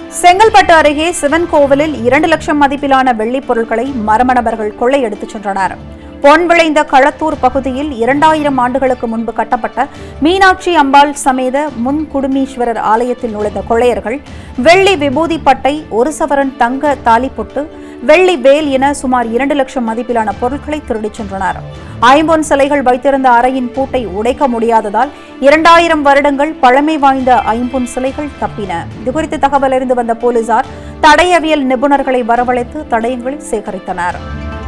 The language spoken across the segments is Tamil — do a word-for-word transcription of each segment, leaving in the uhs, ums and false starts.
செங்கல்பட்டு அருகே சிவன் கோவிலில் இரண்டு லட்சம் மதிப்பிலான வெள்ளிப் பொருட்களை மர்ம நபர்கள் கொள்ளையடித்துச் சென்றனர். பொன் விளைந்த களத்தூர் பகுதியில் இரண்டாயிரம் ஆண்டுகளுக்கு முன்பு கட்டப்பட்ட மீனாட்சி அம்பாள் சமேத முன்குடுமீஸ்வரர் ஆலயத்தில் நுழைந்த கொள்ளையர்கள் வெள்ளி விபூதி பட்டை, ஒரு சவரன் தங்க தாலிப்பொட்டு, வெள்ளி வேல் என சுமார் இரண்டு லட்சம் மதிப்பிலான பொருட்களை திருடிச் சென்றனர். ஐம்பொன் சிலைகள் வைத்திருந்த அறையின் பூட்டை உடைக்க முடியாததால் இரண்டாயிரம் வருடங்கள் பழமை வாய்ந்த ஐம்பொன் சிலைகள் தப்பின. இதுகுறித்து தகவல் அறிந்து வந்த போலீசார் தடயவியல் நிபுணர்களை வரவழைத்து தடயங்களை சேகரித்தனர்.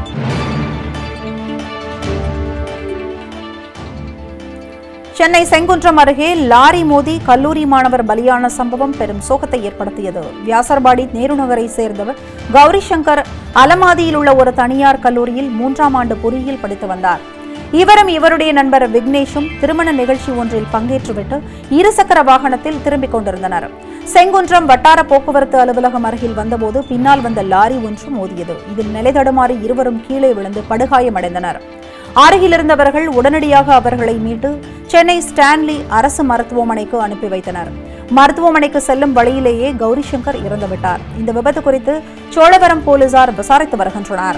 சென்னை செங்குன்றம் அருகே லாரி மோதி கல்லூரி மாணவர் பலியான சம்பவம் பெரும் சோகத்தை ஏற்படுத்தியது. வியாசர்பாடி நேருநகரை சேர்ந்தவர் கௌரி சங்கர் அலமாதியில் உள்ள ஒரு தனியார் கல்லூரியில் மூன்றாம் ஆண்டு பொறியியல் படித்து வந்தார். இவரும் இவருடைய நண்பர் விக்னேஷும் திருமண நிகழ்ச்சி ஒன்றில் பங்கேற்றுவிட்டு இருசக்கர வாகனத்தில் திரும்பிக் கொண்டிருந்தனர். செங்குன்றம் வட்டார போக்குவரத்து அலுவலகம் அருகில் வந்தபோது பின்னால் வந்த லாரி ஒன்று மோதியது. இதில் நிலை தடுமாறி இருவரும் கீழே விழுந்து படுகாயமடைந்தனர். அருகில் இருந்தவர்கள் உடனடியாக அவர்களை மீட்டு சென்னை ஸ்டான்லி அரசு மருத்துவமனைக்கு அனுப்பி வைத்தனர். மருத்துவமனைக்கு செல்லும் வழியிலேயே கௌரி சங்கர் இறந்துவிட்டார். இந்த விபத்து குறித்து சோழவரம் போலீசார் விசாரித்து வருகின்றனர்.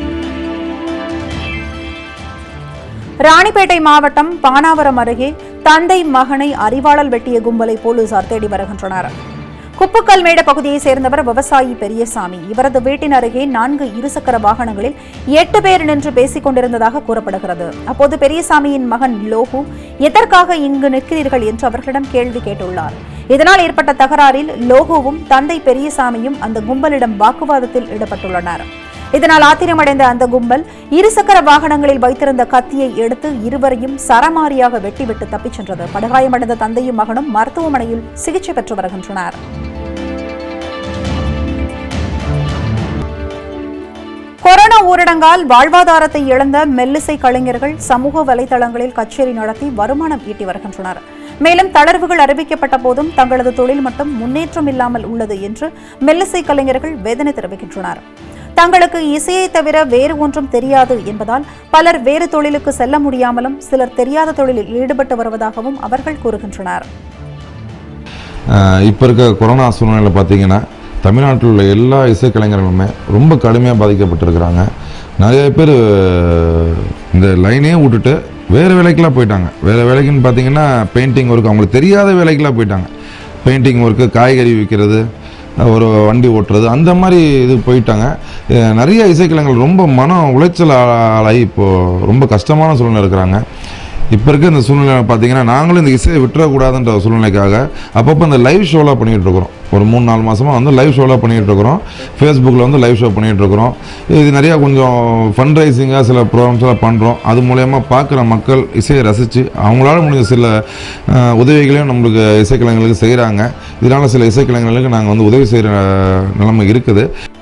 ராணிப்பேட்டை மாவட்டம் பானாவரம் அருகே தந்தை மகனை அரிவாளால் வெட்டிய கும்பலை போலீசார் தேடி வருகின்றனர். குப்புக்கல்மேடு பகுதியை சேர்ந்தவர் விவசாயி பெரியசாமி. இவரது வீட்டின் அருகே நான்கு இருசக்கர வாகனங்களில் எட்டு பேர் நின்று பேசிக் கொண்டிருந்ததாக கூறப்படுகிறது. அப்போது பெரியசாமியின் மகன் லோகு, எதற்காக இங்கு நிற்கிறீர்கள் என்று அவர்களிடம் கேள்வி கேட்டுள்ளார். இதனால் ஏற்பட்ட தகராறில் லோகுவும் தந்தை பெரியசாமியும் அந்த கும்பலிடம் வாக்குவாதத்தில் ஈடுபட்டுள்ளனர். இதனால் ஆத்திரமடைந்த அந்த கும்பல் இருசக்கர வாகனங்களில் வைத்திருந்த கத்தியை எடுத்து இருவரையும் சரமாரியாக வெட்டிவிட்டு தப்பிச் சென்றது. படுகாயமடைந்த தந்தையும் மகனும் மருத்துவமனையில் சிகிச்சை பெற்று வருகின்றனர். கொரோனா ஊரடங்கால் வாழ்வாதாரத்தை இழந்த மெல்லிசை கலைஞர்கள் சமூக வலைதளங்களில் கச்சேரி நடத்தி வருமானம் ஈட்டி வருகின்றனர். மேலும் தளர்வுகள் அறிவிக்கப்பட்ட போதும் தங்களது தொழில் மட்டும் முன்னேற்றம் இல்லாமல் உள்ளது என்று மெல்லிசை கலைஞர்கள் வேதனை தெரிவிக்கின்றனர். தங்களுக்கு இசையை தவிர வேறு ஒன்றும் தெரியாது என்பதால் பலர் வேறு தொழிலுக்கு செல்ல முடியாமலும் சிலர் தெரியாத தொழிலில் ஈடுபட்டு வருவதாகவும் அவர்கள் கூறுகின்றனர். இப்போ இருக்க கொரோனா சூழ்நிலை பார்த்தீங்கன்னா தமிழ்நாட்டில் உள்ள எல்லா இசைக்கலைஞர்களுமே ரொம்ப கடுமையாக பாதிக்கப்பட்டிருக்கிறாங்க. நிறைய பேர் இந்த லைனே விட்டுட்டு வேறு வேலைக்கெலாம் போயிட்டாங்க. வேறு வேலைக்குன்னு பார்த்தீங்கன்னா பெயிண்டிங் ஒர்க், அவங்களுக்கு தெரியாத வேலைக்கெலாம் போயிட்டாங்க. பெயிண்டிங் ஒர்க்கு, காய்கறி விற்கிறது, ஒரு வண்டி ஓட்டுறது, அந்த மாதிரி இது போயிட்டாங்க. நிறைய இசைக்கலைஞர்கள் ரொம்ப மன உளைச்சல் ஆளாகி இப்போது ரொம்ப கஷ்டமான சூழ்நிலை இருக்கிறாங்க. இப்போ இருக்க இந்த சூழ்நிலை பார்த்தீங்கன்னா நாங்களும் இந்த இசையை விட்டுறக்கூடாதுன்ற சூழ்நிலைக்காக அப்பப்போ இந்த லைவ் ஷோலாம் பண்ணிகிட்டு இருக்கிறோம். ஒரு மூணு நாலு மாதமாக வந்து லைவ் ஷோலாம் பண்ணிகிட்டு இருக்கிறோம். ஃபேஸ்புக்கில் வந்து லைவ் ஷோ பண்ணிகிட்டு இருக்கிறோம். இது நிறையா கொஞ்சம் ஃபண்ட் ரைசிங்காக சில ப்ரோக்ராம்ஸ்லாம் பண்ணுறோம். அது மூலயமா பார்க்குற மக்கள் இசையை ரசித்து அவங்களால முடிஞ்ச சில உதவிகளையும் நம்மளுக்கு இசைக்கலைஞர்களுக்கு செய்கிறாங்க. இதனால் சில இசைக்கலைஞர்களுக்கு நாங்கள் வந்து உதவி செய்கிற நிலைமை இருக்குது.